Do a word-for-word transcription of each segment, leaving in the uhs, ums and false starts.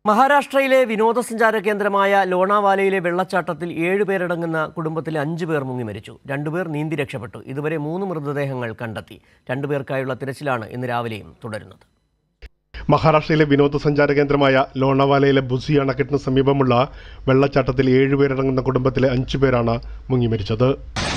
മഹാരാഷ്ട്രയിലെ വിനോദസഞ്ചാര കേന്ദ്രമായ ലോണാവാലയിലെ വെള്ളച്ചാട്ടത്തിൽ ഏഴുപേരടങ്ങുന്ന കുടുംബത്തിലെ അഞ്ചു പേർ മുങ്ങി മരിച്ചു. രണ്ടുപേർ നീന്തി രക്ഷപ്പെട്ടു. ഇതുവരെ മൂന്ന് മൃതദേഹങ്ങൾ കണ്ടെത്തി. രണ്ടുപേർക്കായുള്ള തിരച്ചിലാണ് ഇന്ന് രാവിലെയും തുടരുന്നത്. മഹാരാഷ്ട്രയിലെ വിനോദസഞ്ചാര കേന്ദ്രമായ ലോണാവാലയിലെ ബുസി അണക്കെട്ടിന് സമീപമുള്ള വെള്ളച്ചാട്ടത്തിൽ ഏഴുപേരടങ്ങുന്ന കുടുംബത്തിലെ അഞ്ചു പേരാണ് മുങ്ങി മരിച്ചത്.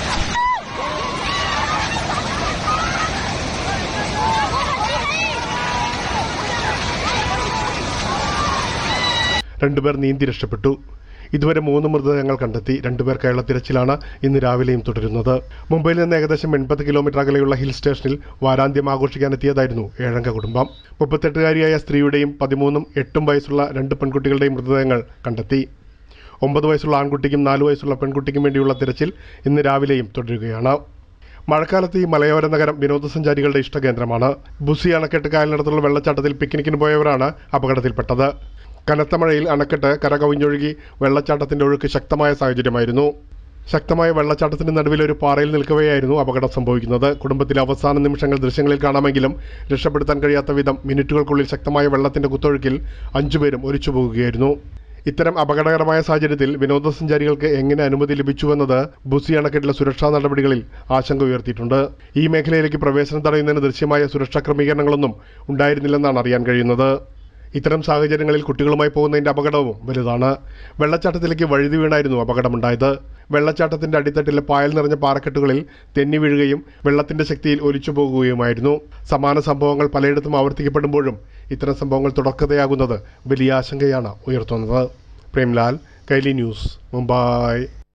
രണ്ടുപേർ നീന്തി രക്ഷപ്പെട്ടു. ഇതുവരെ മൂന്ന് മൃതദേഹങ്ങൾ കണ്ടെത്തി. രണ്ടുപേർക്കായുള്ള തിരച്ചിലാണ് ഇന്ന് രാവിലെയും തുടരുന്നത്. മുംബൈയിൽ നിന്ന് ഏകദേശം എൺപത് കിലോമീറ്റർ അകലെയുള്ള ഹിൽ സ്റ്റേഷനിൽ വാരാന്ത്യം ആഘോഷിക്കാനെത്തിയതായിരുന്നു ഏഴംഗ കുടുംബം. മുപ്പത്തെട്ടുകാരിയായ സ്ത്രീയുടെയും പതിമൂന്നും എട്ടും വയസ്സുള്ള രണ്ട് പെൺകുട്ടികളുടെയും മൃതദേഹങ്ങൾ കണ്ടെത്തി. ഒമ്പത് വയസ്സുള്ള ആൺകുട്ടിക്കും നാലു വയസ്സുള്ള പെൺകുട്ടിക്കും വേണ്ടിയുള്ള തിരച്ചിൽ ഇന്ന് രാവിലെയും തുടരുകയാണ്. മഴക്കാലത്ത് ഈ മലയോര നഗരം വിനോദസഞ്ചാരികളുടെ ഇഷ്ടകേന്ദ്രമാണ്. ബുസി അണക്കെട്ട് കായലിനടുത്തുള്ള വെള്ളച്ചാട്ടത്തിൽ പിക്നിക്കിന് പോയവരാണ് അപകടത്തിൽപ്പെട്ടത്. കനത്ത മഴയിൽ അണക്കെട്ട് കരകവിഞ്ഞൊഴുകി വെള്ളച്ചാട്ടത്തിന്റെ ഒഴുക്ക് ശക്തമായ സാഹചര്യമായിരുന്നു. ശക്തമായ വെള്ളച്ചാട്ടത്തിന്റെ നടുവിൽ ഒരു പാറയിൽ നിൽക്കവെയായിരുന്നു അപകടം സംഭവിക്കുന്നത്. കുടുംബത്തിലെ അവസാന നിമിഷങ്ങൾ ദൃശ്യങ്ങളിൽ കാണാമെങ്കിലും രക്ഷപ്പെടുത്താൻ കഴിയാത്ത വിധം മിനിറ്റുകൾക്കുള്ളിൽ ശക്തമായ വെള്ളത്തിന്റെ കുത്തൊഴുക്കിൽ അഞ്ചുപേരും ഒലിച്ചു പോകുകയായിരുന്നു. ഇത്തരം അപകടകരമായ സാഹചര്യത്തിൽ വിനോദസഞ്ചാരികൾക്ക് എങ്ങനെ അനുമതി ലഭിച്ചുവെന്നത് ബുസി അണക്കെട്ടിലെ സുരക്ഷാ നടപടികളിൽ ആശങ്ക ഉയർത്തിയിട്ടുണ്ട്. ഈ മേഖലയിലേക്ക് പ്രവേശനം തടയുന്നതിന് ദൃശ്യമായ സുരക്ഷാ ക്രമീകരണങ്ങളൊന്നും ഉണ്ടായിരുന്നില്ലെന്നാണ് അറിയാൻ കഴിയുന്നത്. ഇത്തരം സാഹചര്യങ്ങളിൽ കുട്ടികളുമായി പോകുന്നതിന്റെ അപകടവും വലുതാണ്. വെള്ളച്ചാട്ടത്തിലേക്ക് വഴുതി വീണായിരുന്നു അപകടമുണ്ടായത്. വെള്ളച്ചാട്ടത്തിന്റെ അടിത്തട്ടിലെ പായൽ നിറഞ്ഞ പാറക്കെട്ടുകളിൽ തെന്നി വീഴുകയും വെള്ളത്തിന്റെ ശക്തിയിൽ ഒലിച്ചു പോകുകയുമായിരുന്നു. സമാന സംഭവങ്ങൾ പലയിടത്തും ആവർത്തിക്കപ്പെടുമ്പോഴും ഇത്തരം സംഭവങ്ങൾ തുടർക്കഥയാകുന്നത് വലിയ ആശങ്കയാണ് ഉയർത്തുന്നത്. പ്രേംലാൽ, കൈലി ന്യൂസ്, മുംബൈ.